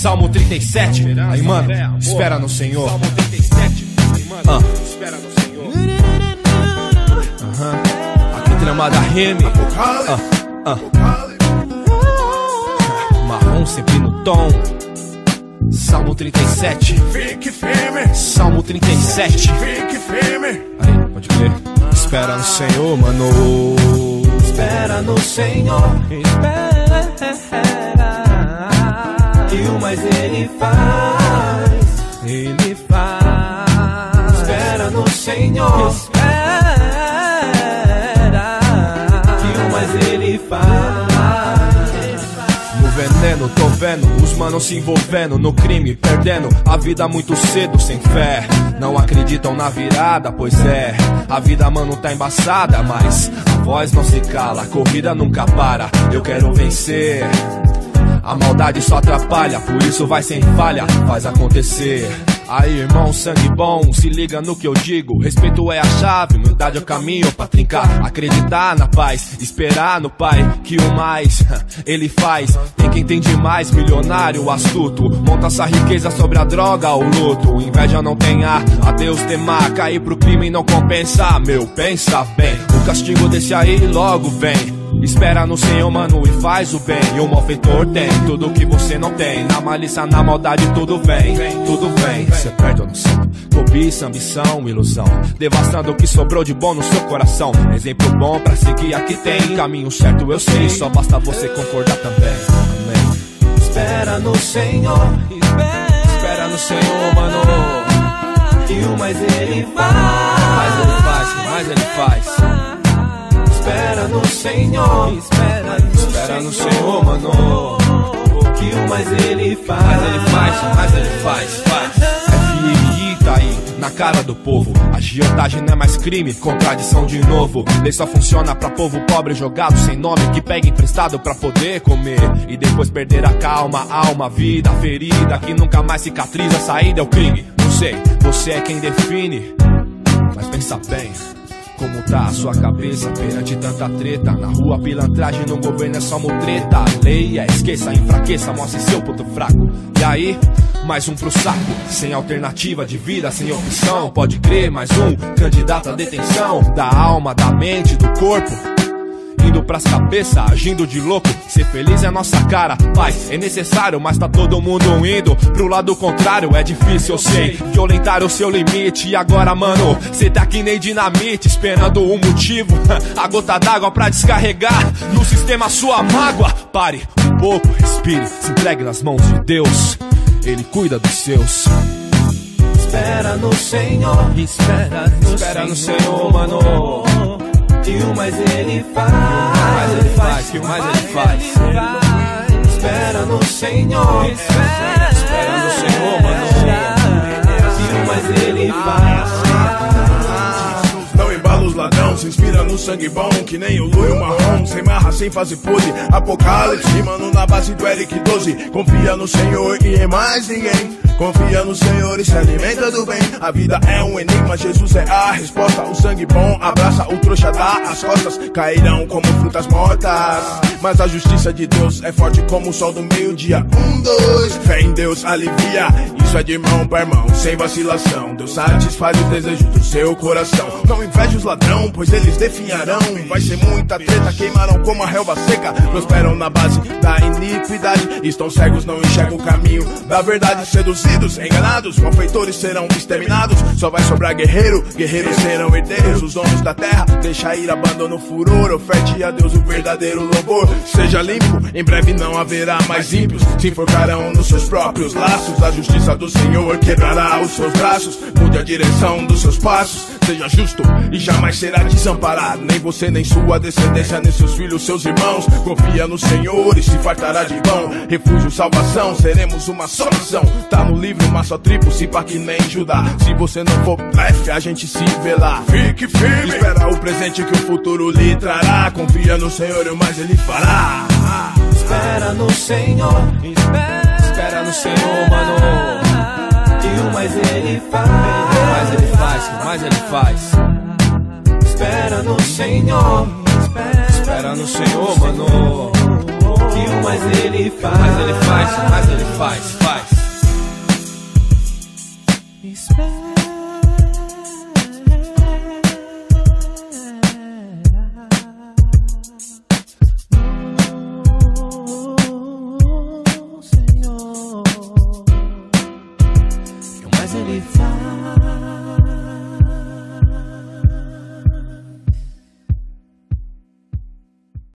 Salmo 37. Aí, mano, espera no Senhor. Salmo 37. Aí, mano, espera no Senhor. Aqui tramada rime. Marrom sempre no tom. Salmo 37. Fique firme. Salmo 37. Fique firme. Aí, pode crer. Espera no Senhor, mano. Espera no Senhor. Espera. E o mais Ele faz. Ele faz. Espera no Senhor. Espera. E o mais Ele faz. No veneno, tô vendo os manos se envolvendo no crime, perdendo a vida muito cedo, sem fé. Não acreditam na virada, pois é, a vida, mano, tá embaçada, mas a voz não se cala, a corrida nunca para. Eu quero vencer, a maldade só atrapalha, por isso vai sem falha, faz acontecer. Aí, irmão, sangue bom, se liga no que eu digo. Respeito é a chave, humildade é o caminho pra trincar. Acreditar na paz, esperar no Pai, que o mais Ele faz. Tem quem tem demais, milionário, astuto, monta essa riqueza sobre a droga ou luto. Inveja não tem ar, a Deus temar, cair pro crime não compensa. Meu, pensa bem, o castigo desse aí logo vem. Espera no Senhor, mano, e faz o bem. E o malfeitor tem tudo que você não tem. Na malícia, na maldade, tudo vem. Tudo vem, cê perde a noção. Cobiça, ambição, ilusão, devastando o que sobrou de bom no seu coração. Exemplo bom pra seguir aqui tem. Caminho certo eu sei, só basta você concordar também. Amém. Espera no Senhor. Espera no Senhor, mano. E o mais Ele faz. Mais Ele faz, mais Ele faz. Espera no Senhor. Espera no Senhor, mano. Que o mais Ele faz. Mais Ele faz, mais Ele faz. FMI tá aí, na cara do povo. Agiotagem não é mais crime, contradição de novo. Lei só funciona pra povo pobre jogado sem nome, que pega emprestado pra poder comer e depois perder a calma, alma, vida ferida, que nunca mais cicatriza. Saída é o crime. Não sei, você é quem define, mas pensa bem. Como tá a sua cabeça perante tanta treta? Na rua pilantragem, no governo é só mutreta. Leia, esqueça, enfraqueça, mostre seu ponto fraco. E aí, mais um pro saco. Sem alternativa de vida, sem opção. Pode crer, mais um candidato à detenção. Da alma, da mente, do corpo, indo pras cabeças, agindo de louco. Ser feliz é a nossa cara, paz é necessário, mas tá todo mundo indo pro lado contrário. É difícil, eu sei, violentar o seu limite. E agora, mano, cê tá que nem dinamite, esperando um motivo, a gota d'água pra descarregar no sistema sua mágoa. Pare um pouco, respire, se entregue nas mãos de Deus, Ele cuida dos seus. Espera no Senhor. Espera no Senhor, mano. E o mais Ele faz. Mais Ele faz, que o mais Ele faz. Espera no Senhor. Espera no Senhor, mano. E o mais Ele faz. Não embala os ladrão, se inspira no sangue bom, que nem o loiro marrom, sem marra, sem fase pose. Apocalipse, rimando na base do Eric 12. Confia no Senhor e em mais ninguém. Confia no Senhor e se alimenta do bem. A vida é um enigma, Jesus é a resposta. O sangue bom abraça, o trouxa dá as costas. Cairão como frutas mortas, mas a justiça de Deus é forte como o sol do meio-dia. 1, 2, fé em Deus alivia. Isso é de irmão pra irmão, sem vacilação. Deus satisfaz os desejos do seu coração. Não inveje os ladrão, pois eles definharão. Vai ser muita treta, queimarão como a relva seca. Prosperam na base da iniquidade, estão cegos, não enxergam o caminho da verdade. Seduzidos, enganados, malfeitores serão exterminados. Só vai sobrar guerreiro, guerreiros serão herdeiros. Os donos da terra, deixa ir, abandona o furor. Oferte a Deus o verdadeiro louvor. Seja limpo, em breve não haverá mais ímpios. Se enforcarão nos seus próprios laços. A justiça do Senhor quebrará os seus braços. Mude a direção dos seus passos. Seja justo e jamais será desamparado. Nem você, nem sua descendência, nem seus filhos, seus irmãos. Confia no Senhor e se fartará de pão. Refúgio, salvação, seremos uma só nação. Tá no livro, uma só tribo, se pá que nem Judá. Se você não for blefe, a gente se vê lá. Fique firme, espera o presente que o futuro lhe trará. Confia no Senhor e o mais Ele fará. Espera no Senhor. Espera no Senhor, mano. E o mais Ele faz. Mais Ele faz, que mais Ele faz. Espera no Senhor. Espera no Senhor, mano. Que o mais Ele faz. Mais Ele faz, mais Ele faz. Espera